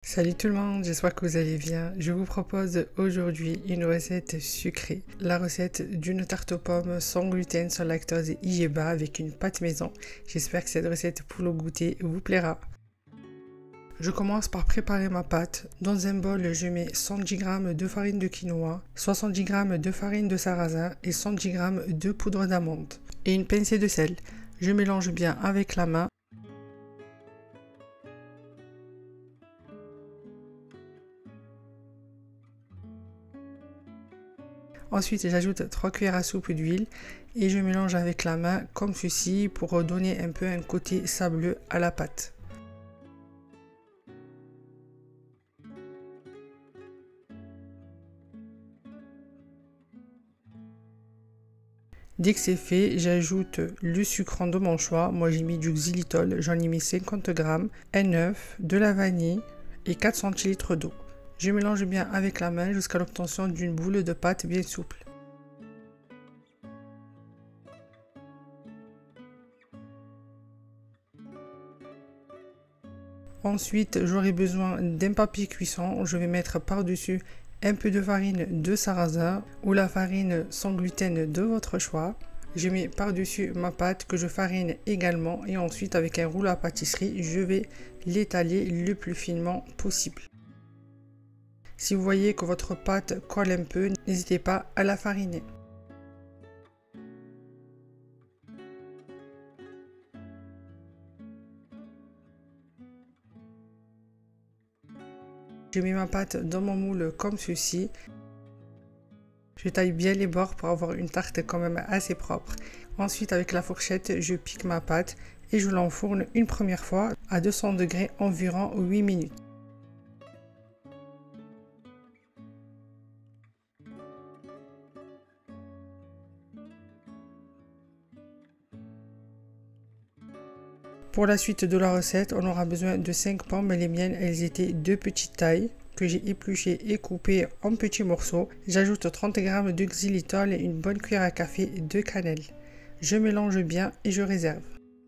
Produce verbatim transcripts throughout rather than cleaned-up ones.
Salut tout le monde, j'espère que vous allez bien. Je vous propose aujourd'hui une recette sucrée. La recette d'une tarte aux pommes sans gluten, sans lactose et I G B A avec une pâte maison. J'espère que cette recette pour le goûter vous plaira. Je commence par préparer ma pâte. Dans un bol, je mets cent dix grammes de farine de quinoa, soixante-dix grammes de farine de sarrasin et cent dix grammes de poudre d'amande et une pincée de sel. Je mélange bien avec la main. Ensuite, j'ajoute trois cuillères à soupe d'huile et je mélange avec la main comme ceci pour donner un peu un côté sableux à la pâte. Dès que c'est fait, j'ajoute le sucrant de mon choix. Moi, j'ai mis du xylitol, j'en ai mis cinquante grammes, un œuf, de la vanille et quatre centilitres d'eau. Je mélange bien avec la main jusqu'à l'obtention d'une boule de pâte bien souple. Ensuite, j'aurai besoin d'un papier cuisson. Je vais mettre par-dessus un peu de farine de sarrasin ou la farine sans gluten de votre choix. Je mets par-dessus ma pâte que je farine également et ensuite avec un rouleau à pâtisserie, je vais l'étaler le plus finement possible. Si vous voyez que votre pâte colle un peu, n'hésitez pas à la fariner. Je mets ma pâte dans mon moule comme ceci. Je taille bien les bords pour avoir une tarte quand même assez propre. Ensuite, avec la fourchette, je pique ma pâte et je l'enfourne une première fois à deux cents degrés environ huit minutes. Pour la suite de la recette, on aura besoin de cinq pommes. Les miennes, elles étaient de petite taille que j'ai épluchées et coupées en petits morceaux. J'ajoute trente grammes de xylitol et une bonne cuillère à café de cannelle. Je mélange bien et je réserve.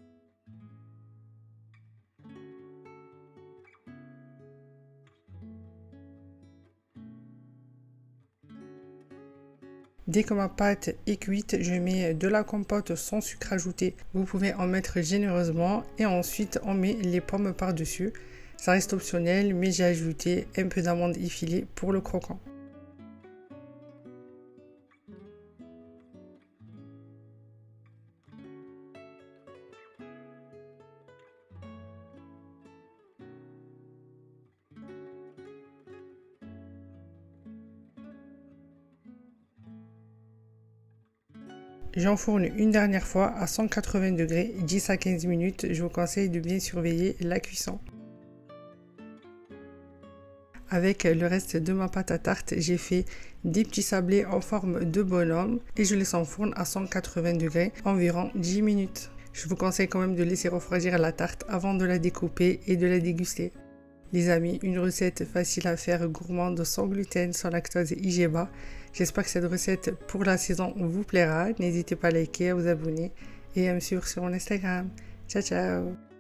Dès que ma pâte est cuite, je mets de la compote sans sucre ajouté. Vous pouvez en mettre généreusement et ensuite on met les pommes par-dessus. Ça reste optionnel, mais j'ai ajouté un peu d'amande effilée pour le croquant. J'enfourne une dernière fois à cent quatre-vingts degrés, dix à quinze minutes. Je vous conseille de bien surveiller la cuisson. Avec le reste de ma pâte à tarte, j'ai fait des petits sablés en forme de bonhomme et je les enfourne à cent quatre-vingts degrés environ dix minutes. Je vous conseille quand même de laisser refroidir la tarte avant de la découper et de la déguster. Les amis, une recette facile à faire, gourmande, sans gluten, sans lactose et I G B A. J'espère que cette recette pour la saison vous plaira. N'hésitez pas à liker, à vous abonner et à me suivre sur mon Instagram. Ciao, ciao!